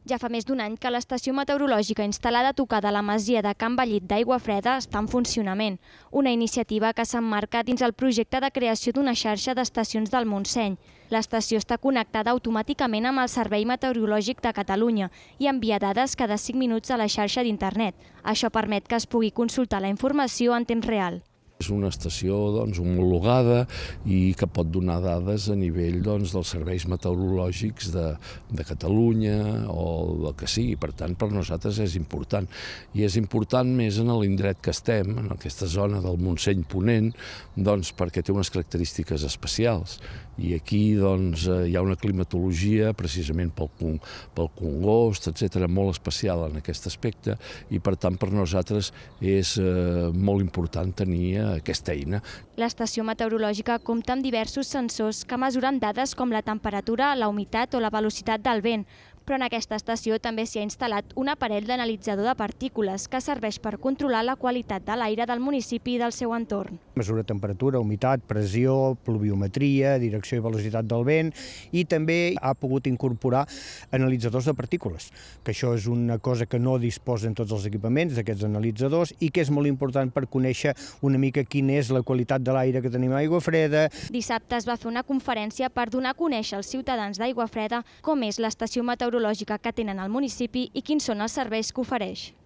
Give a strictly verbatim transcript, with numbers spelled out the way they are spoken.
Ja fa més d'un any que l'estació meteorològica instal·lada a tocar de la masia de Can Ballit d'Aigua Freda està en funcionament, una iniciativa que s'emmarca dins el projecte de creació d'una xarxa d'estacions del Montseny. L'estació està connectada automàticament amb el Servei Meteorològic de Catalunya i envia dades cada cinc minuts a la xarxa d'internet. Això permet que es pugui consultar la informació en temps real. És una estació doncs, homologada i que pot donar dades a nivell doncs, dels serveis meteorològics de, de Catalunya o del que sigui. Per tant, per nosaltres és important. I és important més en l'indret que estem, en aquesta zona del Montseny Ponent, doncs, perquè té unes característiques especials. I aquí doncs, hi ha una climatologia, precisament pel, pel congost, etcètera, molt especial en aquest aspecte, i per tant per nosaltres és eh, molt important tenir aquesta eina. L'estació meteorològica compta amb diversos sensors que mesuren dades com la temperatura, la humitat o la velocitat del vent, però en aquesta estació també s'hi ha instal·lat un aparell d'analitzador de partícules que serveix per controlar la qualitat de l'aire del municipi i del seu entorn. Mesura temperatura, humitat, pressió, pluviometria, direcció i velocitat del vent, i també ha pogut incorporar analitzadors de partícules, que això és una cosa que no disposen tots els equipaments d'aquests analitzadors i que és molt important per conèixer una mica quina és la qualitat de l'aire que tenim a Aigua Freda. Dissabte es va fer una conferència per donar a conèixer als ciutadans d'Aigua Freda com és l'estació meteorològica que tenen al municipi i quins són els serveis que ofereix.